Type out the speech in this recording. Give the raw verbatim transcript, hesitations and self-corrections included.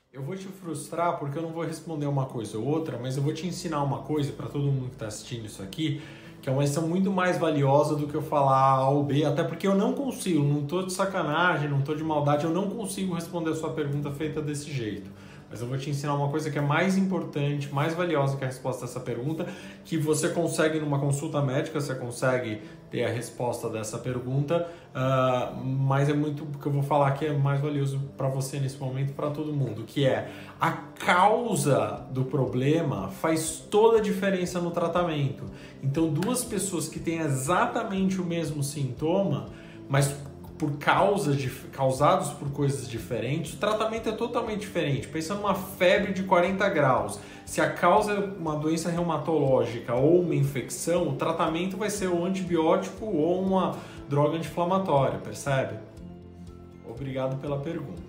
Eu vou te frustrar porque eu não vou responder uma coisa ou outra, mas eu vou te ensinar uma coisa para todo mundo que está assistindo isso aqui, que é uma lição muito mais valiosa do que eu falar A ou B, até porque eu não consigo, não tô de sacanagem, não tô de maldade, eu não consigo responder a sua pergunta feita desse jeito. Mas eu vou te ensinar uma coisa que é mais importante, mais valiosa que a resposta dessa pergunta, que você consegue numa consulta médica, você consegue ter a resposta dessa pergunta, uh, mas é muito o que eu vou falar que é mais valioso para você nesse momento, para todo mundo, que é a causa do problema faz toda a diferença no tratamento. Então, duas pessoas que têm exatamente o mesmo sintoma, mas por causas de, causados por coisas diferentes, o tratamento é totalmente diferente. Pensa numa febre de quarenta graus. Se a causa é uma doença reumatológica ou uma infecção, o tratamento vai ser um antibiótico ou uma droga anti-inflamatória, percebe? Obrigado pela pergunta.